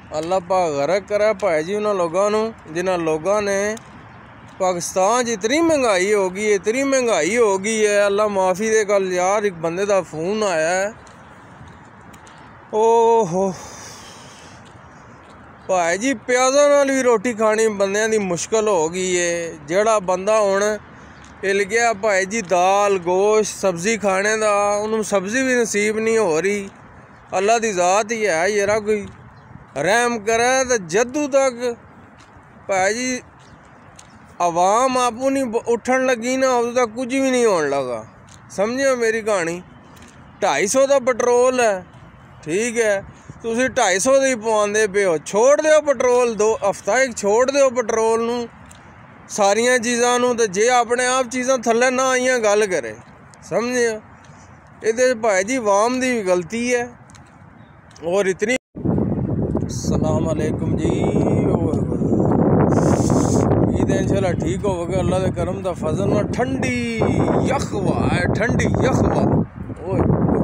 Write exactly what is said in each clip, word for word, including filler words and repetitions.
अल्लाह पाक गरक करे भाई जी उन्होंने लोगों नू जिन्होंने लोगों ने पाकिस्तान इतनी महंगाई हो गई है इतनी महंगाई हो गई है। अल्लाह माफ़ी दे। कल यार एक बंदे का फोन आया है, ओहो भाई जी प्याज़ा नाल भी रोटी खानी बंदियां दी मुश्किल हो गई है। जेड़ा बंदा हुण हिल गया भाई जी दाल गोश्त सब्ज़ी खाने का, उन्होंने सब्ज़ी भी नसीब नहीं हो रही। अल्लाह की ज़ात ही है यारा, कोई रहम करे तो जदू तक भाई जी आवाम आपू नहीं उठन लगी ना उदों तक कुछ भी नहीं होने लगा। समझो मेरी कहानी। ढाई सौ का पेट्रोल है, ठीक है, तुसी ढाई सौ का ही पवांदे पे हो। छोड़ दो पेट्रोल, दो हफ्ता एक छोड़ दो पेट्रोल नू सारिया चीज़ों नू, तो जे अपने आप चीज़ां थल्ले ना आइयां गल करे। समझे ये भाई जी आवाम की भी गलती है। और इतनी अस्सलाम वालेकुम जी, उम्मीद है इंशाल्लाह ठीक होगा अल्लाह के करम दा फजल ना। ठंडी यखवा है, ठंडी यखवा ओए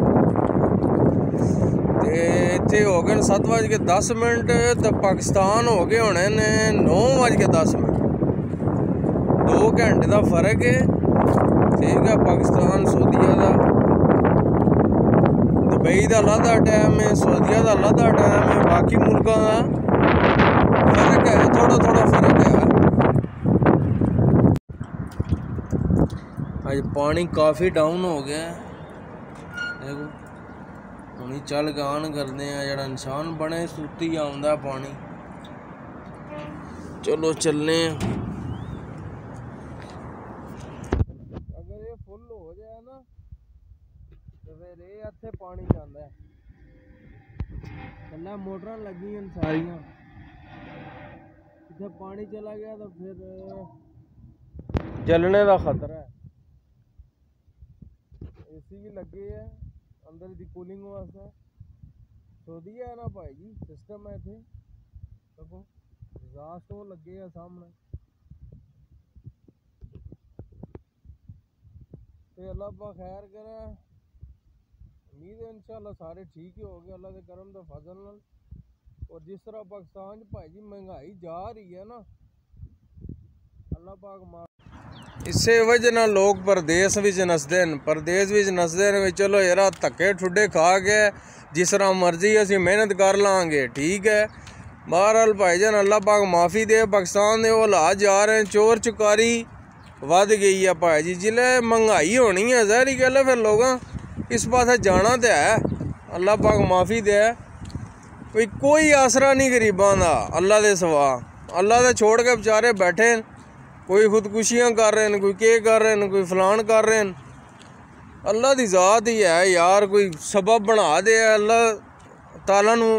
ते इत्थे हो गए सत्त बज के दस मिनट तो पाकिस्तान हो गए होने ने नौ बज के दस मिनट। दो घंटे का फर्क है, ठीक है। पाकिस्तान सऊदीया का दुबई का अलहदा टाइम है, सऊदीया का अलहदा टाइम है, बाकी मुल्कों का फर्क है, थोड़ा थोड़ा फर्क है। आज पानी काफ़ी डाउन हो गया देखो, हम चल के ऑन करते हैं। जरा इंसान बने सूती आउंदा पानी, चलो चलने। अगर ये फुल हो जाए ना तो फिर ये इत्थे पानी जाता है। थल्ले मोटर लगी हैं सारियां, इत्थे पानी चला गया तो फिर जलने का खतरा है। एसी भी लगे है अंदर की कूलिंग वास्ते। सऊदीया है ना भाई जी, सिस्टम है इत्थे। देखो एग्जॉस्ट तो लगे है सामने। तो अल्लाह पाक खैर करे, उम्मीद है इंशाल्लाह सारे ठीक ही हो गए अल्लाह के करम दा फजल नाल। और जिस तरह पाकिस्तान भाई जी महंगाई जा रही है ना, अल्लाह पाक मार इसे वजह ना लोग परदेस विच नसदे न। परदेस विच नसदे न, चलो यार धक्के ठुड्डे खा के जिस तरह मर्जी असी मेहनत कर लांगे, ठीक है। बहरहाल भाईजान अल्लाह पाक माफ़ी दे। पाकिस्तान के वो हालात जा रहे हैं, चोर चुकारी वध गई है भाई जी। जिले महंगाई होनी है जहरी गल है, फिर लोग इस पास जाना तो है। अल्लाह पाक माफ़ी दे। कोई कोई आसरा नहीं गरीबां का अल्लाह के सवा। अल्लाह के छोड़ के बेचारे बैठे न, कोई खुदकुशियाँ कर रहे हैं, कोई के कर रहे हैं, कोई फलान कर रहे हैं। अल्लाह की ज़ात ही है यार, कोई सबब बना दे। अल्लाह ताला नू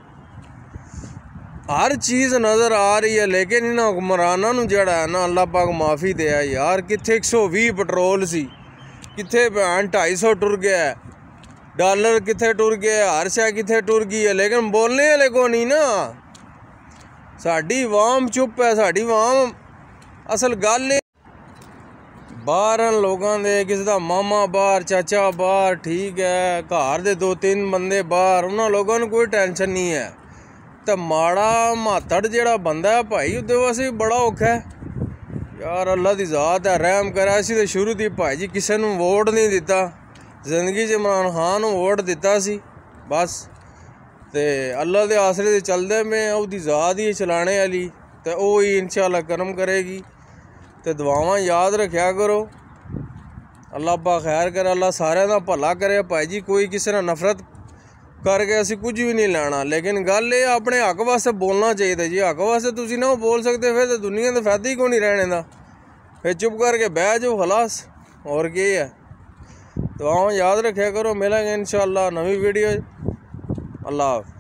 हर चीज़ नज़र आ रही है, लेकिन इन्होंने हुक्मराना नू जड़ा है ना अल्लाह पाक माफ़ी दे यार। कित्थे एक सौ भी पेट्रोल सी, कित्थे भैन ढाई सौ टुर गया है, डॉलर कित्थे टुर गया, हर शय कित्थे टुर गई है, लेकिन बोलने वाले को नहीं ना। साड़ी वाम चुप है, साड़ी वाम असल गल बाहर लोगों के किसी का मामा बाहर चाचा बाहर, ठीक है, घर दे दो तीन बंदे बाहर, उन्होंने लोगों को कोई टेंशन नहीं है। तो माड़ा मातड़ जेड़ा बंदा है भाई उहदे वास्ते बड़ा औखा है यार। अल्लाह की ज़ात है, रहम करे। असी तो शुरू थी भाई जी किसी को वोट नहीं दिता, जिंदगी च इमरान खान वोट दिता सी बस। तो अल्लाह के आसरे से चलते में उसकी ज़ात ही चलाने वाली, तो वह ही इंशाअल्लाह करम करेगी। तो दुआवां याद रखा करो। अल्लाह पाक खैर करे, अल्लाह सारे का भला करे भाई जी। कोई किसी ने नफरत करके असी कुछ भी नहीं लेना, लेकिन गल ये अपने हक वास्ते बोलना चाहिए जी। हक वास्ते तुसी ना बोल सकते फिर तो दुनिया का फायदा ही कोई नहीं रहने का। फिर चुप करके बह जाओ खलास, और क्या है। दुआवां याद रखा करो। मिलेंगे इंशाअल्लाह नवी वीडियो। अल्लाह हाफ़िज़।